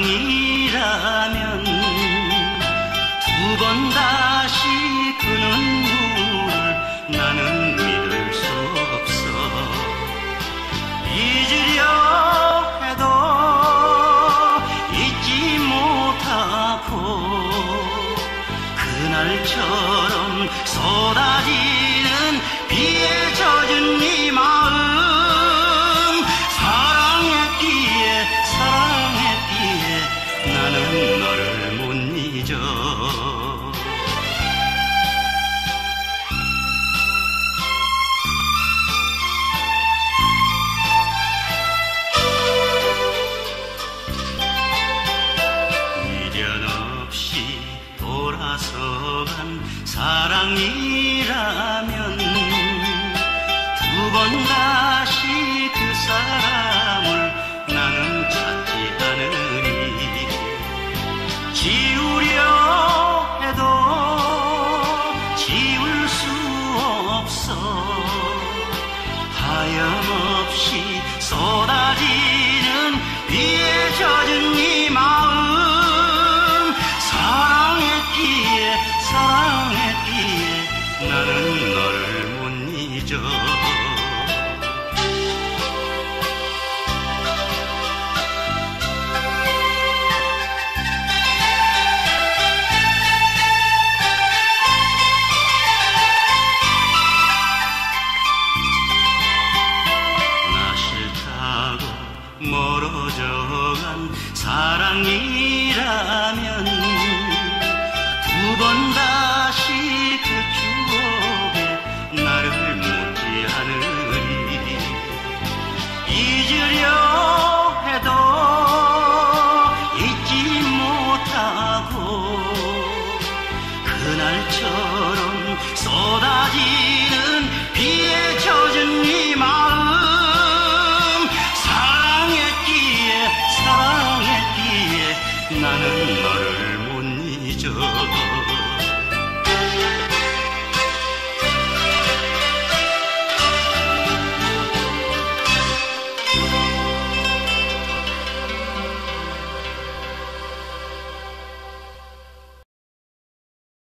사랑이라면 두 번 다시 그 눈물을 나는 믿을 수 없어. 잊으려 해도 잊지 못하고 그날처럼 쏟아지는 비에 젖은 네 마음, 사랑했기에 나는 너를 못 잊어. 미련 없이 돌아서간 사랑이라면 두 번 다시 그 사람을 나는 찾지 않으니. 지우려 해도 지울 수 없어. 하염없이 쏟아지는 비에 젖은 네 마음, 사랑했기에 나는 너를 못 잊어. 멀어져간 사랑이